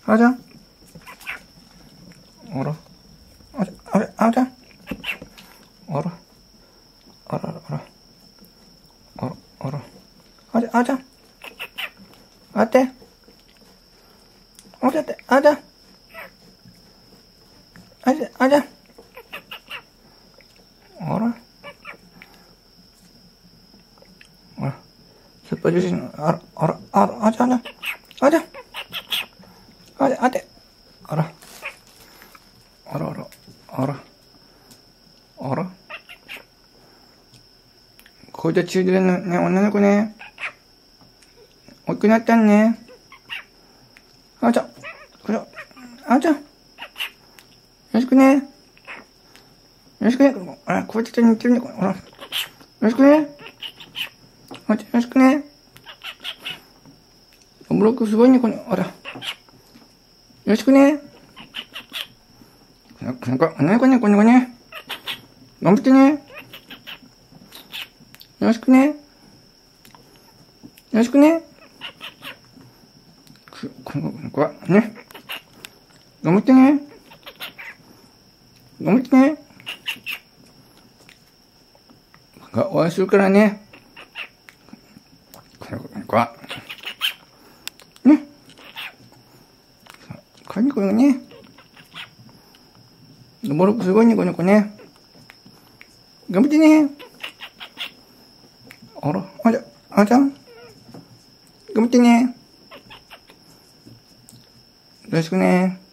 あちゃん。あら。あれ、あちゃん。あら。あらあら。あら、あら。あちゃん。あって。あちゃって、あちゃん。あちゃん。あら。あら。すっぱじゅしの、あちゃん。あちゃん。あって。あら。あらあら。あら。あら。こういった中年のね、女の子ね。大きくなったんね。あちゃん。あちゃん。よろしくね。よろしくね。あら、こうやって似てるね。ほら。よろしくね。あちゃん、よろしくね。ブロックすごいね、これ。あら。よろしくね。なんか、何これね、これね。頑張ってね。よろしくね。よろしくね。この子は、ね。頑張ってね。頑張ってね。お会いするからね。この子は。ね。かわいい子がね。ボロクすごいね、この子ね。頑張ってね。あら、あちゃん。頑張ってね。よろしくね。